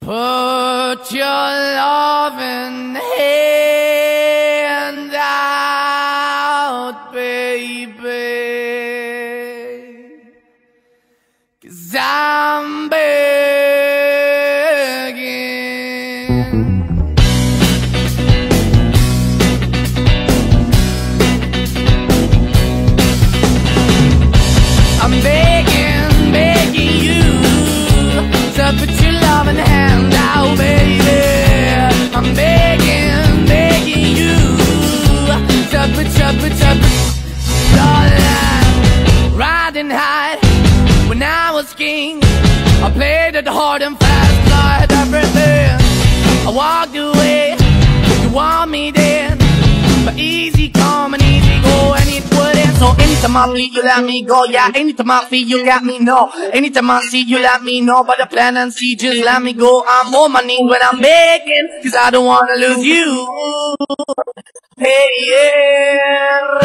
Put your loving hand out, baby, 'cause I'm begging. I'm begging, begging you to put your loving hand out, baby. I'm begging, begging you to put your riding high. When I was king, I played it hard and fast, 'cause I had everything. I walked away, you want me then, but easy come and easy go, and it wouldn't. So anytime I feel you let me go, yeah. Anytime I feel you let me know. Anytime I see you let me know. But the plan and see, just let me go. I'm on my knees when I'm begging, 'cause I don't wanna lose you. Hey, yeah.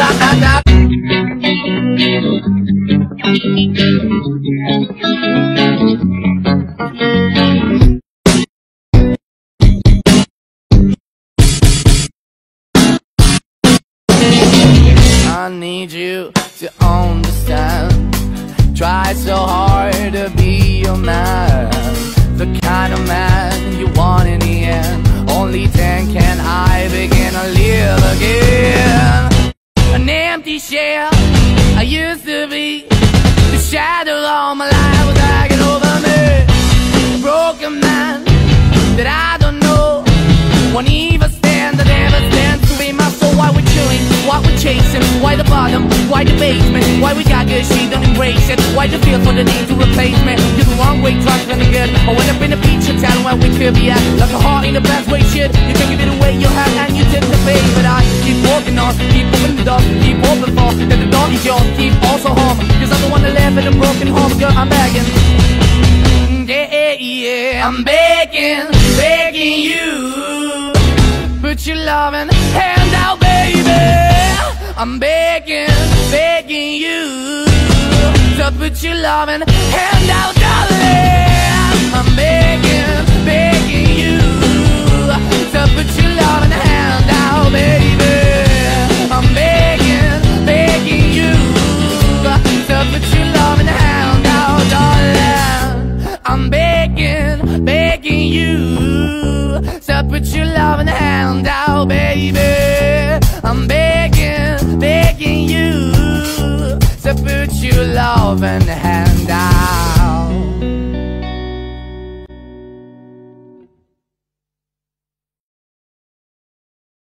I need you to understand. Try so hard to be your man, the kind of man you want in the end. Only then can I begin to live again. An empty shell I used to be, the shadow all my life was hanging over me. A broken man that I don't know won't even stand, that never stands to be my soul. Why we're chilling, why we're chasing, why the bottom, why the basement, why we got good, she don't embrace it, why the feel for the need to replace me. You're the wrong way, trying to the good. I went up in the feature town where we could be at, like a heart in the best way, shit. You can give it away, you have, and you take the bait. But I keep walking on, keep opening the door, keep open for, that the door is yours, keep also home. 'Cause I'm the one that live in a broken home, girl, I'm begging. Yeah, yeah, I'm begging, begging you, put your loving hand out, baby. I'm begging, begging you to put your loving hand out, darling. I'm begging, begging you to put your loving hand out, baby. I'm begging, begging you to put your loving hand out, darling. I'm begging, begging you to put your loving hand out, baby. I'm begging, begging you to put your loving hand out.